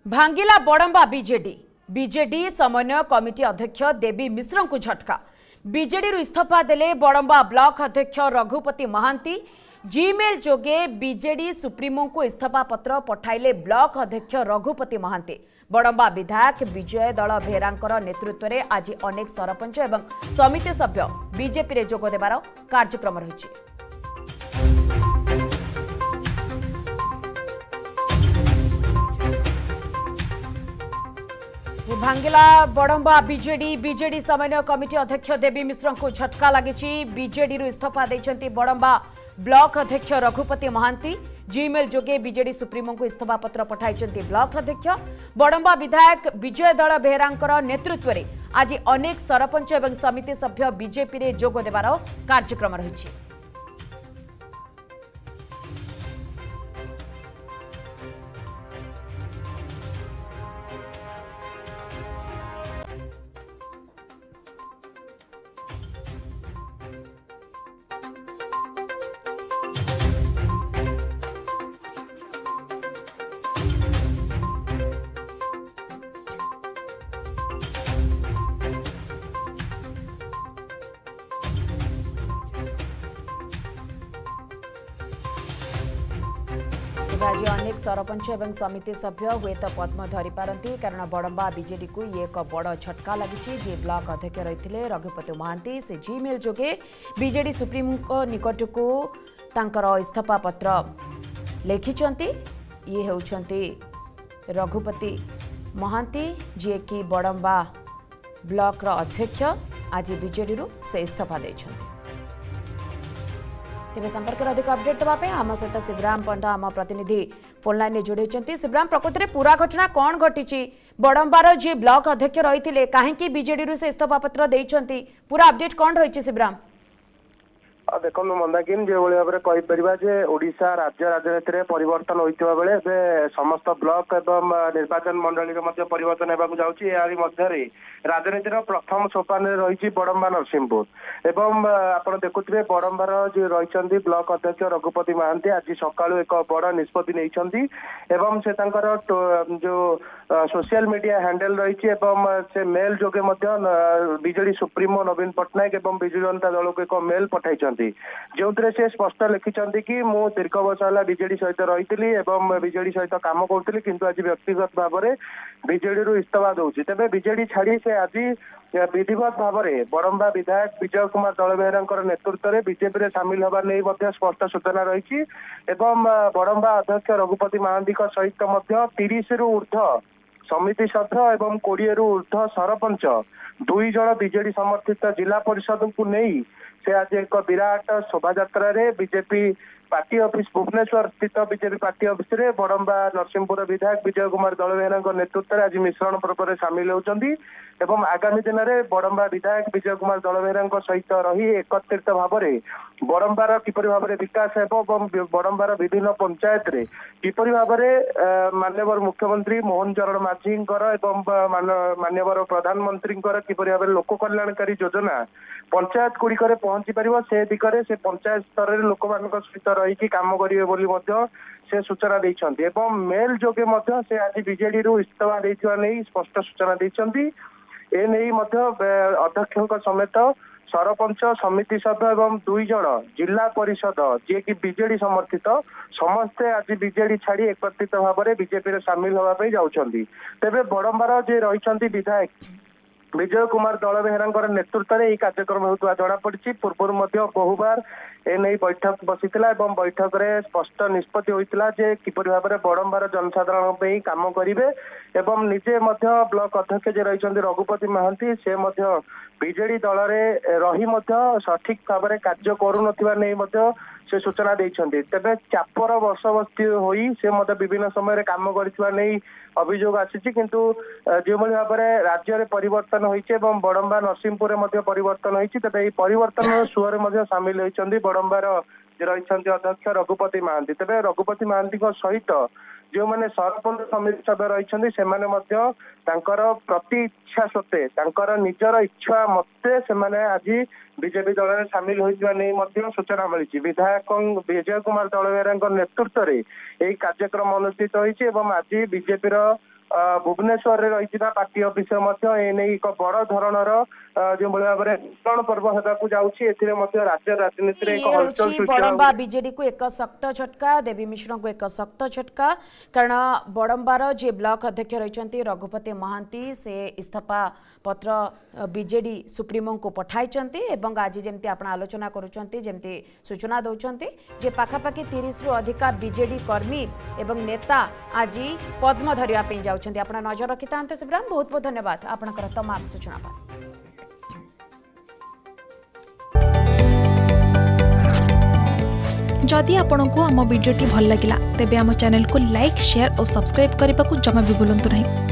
भांगिला बड़ंबा BJD समन्वय committee अध्यक्ष देवी मिश्र को झटका। बीजेडी इस्तीफा देले बड़ंबा ब्लॉक अध्यक्ष रघुपति महांती। जीमेल जोगे बीजेडी सुप्रीमो को इस्तीफा पत्र पठाइले ब्लॉक अध्यक्ष रघुपति महांती। बड़ंबा विधायक विजय दल बेहेरा नेतृत्व में आज अनेक सरपंच एवं समिति सभ्य बीजेपी रे जोग देबार कार्यक्रम रही। भांगिला बड़ंबा बीजेडी समन्वय कमिटी अध्यक्ष देवी मिश्र को झटका लगी। बीजेडी इस्तीफा देइछंती बड़ंबा ब्लॉक अध्यक्ष रघुपति महांती। जीमेल जोगे बीजेडी सुप्रीमो को इस्तीफा पत्र पठाइछंती ब्लॉक अध्यक्ष। बड़ंबा विधायक विजय दल बेहेरा नेतृत्व में आज अनेक सरपंच एवं समिति सभ्य बीजेपी रे जोग देबार कार्यक्रम रही। आज अनेक सरपंच एवं समिति सभ्य हुए तो पद्म धरी पारती कारण बड़ंबा बीजेडी को ये एक बड़ झटका लगी। जे ब्लॉक अध्यक्ष रही रघुपति महांती से जीमेल जोगे बीजेडी सुप्रीमो निकट को तांकर इस्तीफा पत्र लिखिंट। ये होउछंती रघुपति महांती जे कि बड़ंबा ब्लॉक अध्यक्ष। आज बीजेडी से इस्तीफा देइछंती। तेज संपर्क में अधिक अपडेट देवाई आम सहित शिवराम पंडा आम प्रतिनिधि फोन लाइन में जोड़े। शिवराम प्रकृति में पूरा घटना कौन घटी? बड़ंबार जी ब्लॉक अध्यक्ष रही कहीं बीजेडी से इस्तीफा पत्र देइछंती पूरा अपडेट कौन रही? शिवराम देखो मंदाकिनी जो भाव में कहीपर ओडिशा राज्य राजनीति में परिवर्तन होता बेले समस्त ब्लॉक एवं निर्वाचन मंडली परिवर्तन होगा जाऊँगी। राजनीति प्रथम सोपान रही बड़ंबा नरसिंहपुर एवं आप देखुए बड़ंबार जो रही ब्लॉक अध्यक्ष रघुपति महांती आज सकाळु एक बड़ निष्पत्ति नहीं से जो सोशल मीडिया हैंडल रही से मेल जोगे बीजेडी सुप्रीमो नवीन पट्टनायक एवं विजु जनता दल को एक मेल पठाई जो से स्पष्ट लिखिं कि मु दीर्घ वर्ष है बीजेडी सहित रही बीजेडी सहित कम करी किंतु आज व्यक्तिगत भाव में बीजेडी इस्तीफा दूसरी तेज बीजेडी छाड़ी से आज विधिवत भाव में बड़ंबा विधायक विजय कुमार दल बेहेरा नेतृत्व में बीजेपी में सामिल होगा नहीं स्पष्ट सूचना रही। बड़ंबा अध्यक्ष रघुपति महांती सहित 30 रु ऊर्ध्व समिति सभ्य एवं 20 रु ऊर्ध्व सरपंच 2 जन बीजेडी समर्थित जिला परिषद को नहीं से आज एक विराट शोभा यात्रा बीजेपी पार्टी ऑफिस भुवनेश्वर स्थित बीजेपी पार्टी ऑफिस रे बड़ंबा नरसिंहपुर विधायक विजय कुमार दल बेहेरा नेतृत्व में आज मिश्रण पर्व में सामिल होती। आगामी दिन में बड़ंबा विधायक विजय कुमार दल बेहेरा सहित रही एकत्रित भाव में बड़ंबार किपरि भाव में विकास एवं बड़ंबार विभिन्न पंचायत रे किपरि भाव में माननीय मुख्यमंत्री मोहन चरण माझी माननीय प्रधानमंत्री किपरि भाव में लोक कल्याणकारी योजना पंचायत गुड़िक पहुंची पार से दिगरे से पंचायत स्तर में लोक सहित रही काम करेंगे से सूचना देइछंती। मेल जोगे से आज बीजेडी इस्तीफा देइथिबा नहीं स्पष्ट सूचना देइछंती। ए नहीं अध्यक्ष समेत सरपंच समिति सभ्य एवं 2 जन जिला परिषद जी की बीजेडी समर्थित समस्ते आज बीजेडी छाड़ी एकत्रित भाव में बीजेपी सामिल होगा जाउछंती। तेबे बड़ंबार जे रही विधायक विजय कुमार दल बेहेरा नेतृत्व में यह कार्यक्रम होता जमापड़ी। पूर्व बहुबार एने बैठक बसी बैठक में स्पष्ट निष्पत्ति होता जे किपरि भाव में बड़ंबार जनसाधारण काम करेंगे एवं निजे ब्लॉक अध्यक्ष जे रही रघुपति महांती से बीजेडी दल में रही सठिक भाव में कार्य करू से सूचना देइछंती। तेबे चापर बसबस्ती होई से विभिन्न समय काम करथिबा नहीं अभियोग आसी किंतु जो भाव में राज्य में परिवर्तन होइछे एवं बड़ंबा नरसिंहपुर में परिवर्तन होइछे तेबे परिवर्तन सुअर सामिल होइछंती बड़ंबार रही अध्यक्ष रघुपति महांती। तेबे रघुपति महांती सहित जो मैंने सरपंच समिति सभ्य रही प्रति इच्छा सत्वे निजर इच्छा मते से आज बीजेपी दल में सामिल होता सूचना मिली। विधायक विजय कुमार दल बेहेरा नेतृत्व में यही कार्यक्रम अनुष्ठित होती आज बीजेपी भुवनेश्वर रे रही पार्टी ऑफिस एक बड़ धरणर जो भाव में मिलन पर्व होगाकू जाऊँगी राज्य राजनीति में एक हलचल सृष्टि बड़म्बा बीजेडी को एक शक्त झटका देवी मिश्र को एक शक्त झटका कारण बड़म्बार जे ब्लॉक अध्यक्ष रही रघुपति महांती से इस्तीफा पत्र बीजेडी सुप्रीमो को पठाई आज जमती आप आलोचना करुँच सूचना दौरान जे पाखापाखि 30 रु अधिका बीजेडी कर्मी एवं नेता आज पद्म धरने जाऊँच आप नजर रखी था शिवराम बहुत बहुत धन्यवाद आपंकर तमाम सूचना पर। जदि आपंक आम भिडी भल लगा तेब आम चैनल को लाइक शेयर और सब्सक्राइब करने को जमा भी भूलु नहीं।